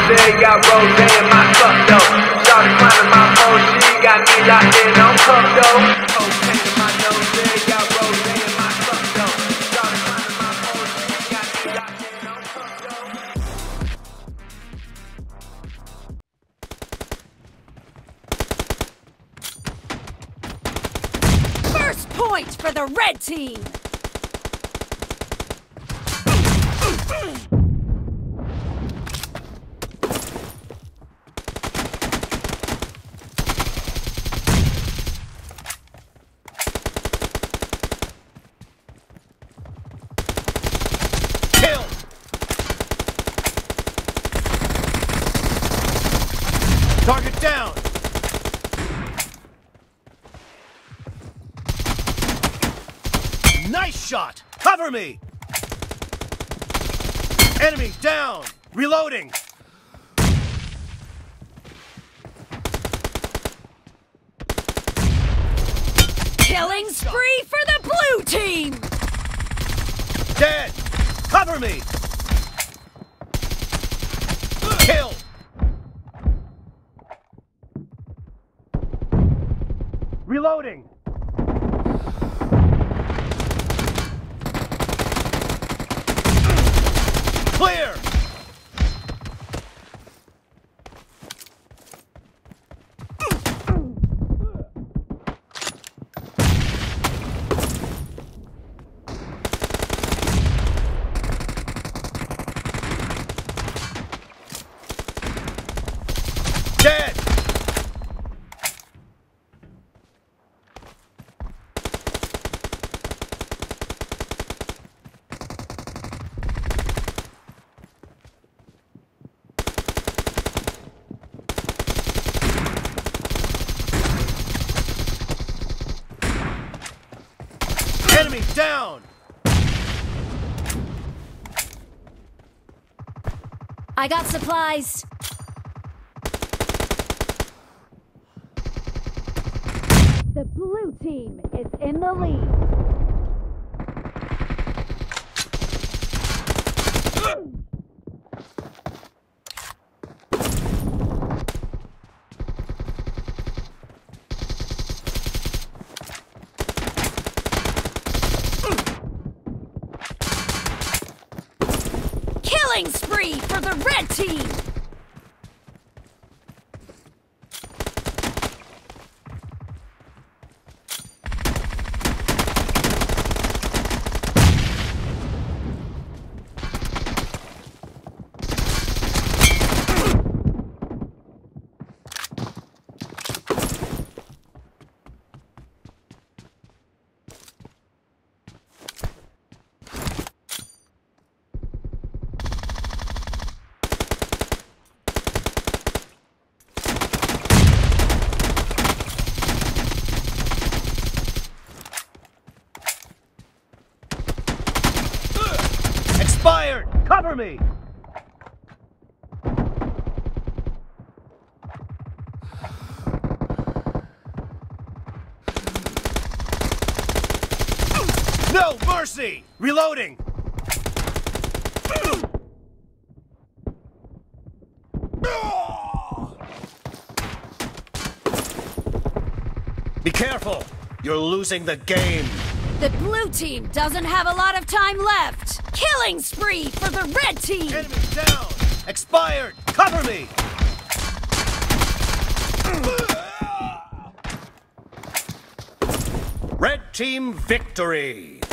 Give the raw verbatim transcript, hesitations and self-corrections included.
nose, got rose in my cup though. Started climbing my phone, she got me locked in on cup though. Cocaine in my nose, got rose in my cup though. Started climbing my phone, she got me locked in on cup though. First point for the red team! Kill! Target down! Nice shot! Cover me! Enemy down! Reloading! Killing spree for the blue team! Dead! Cover me! Kill! Reloading! Clear! Dead! Enemy down! I got supplies. The blue team is in the lead. Killing spree for the red team! Expired! Cover me! No mercy! Reloading! Be careful! You're losing the game! The blue team doesn't have a lot of time left. Killing spree for the red team! Enemy down! Expired! Cover me! Red team victory!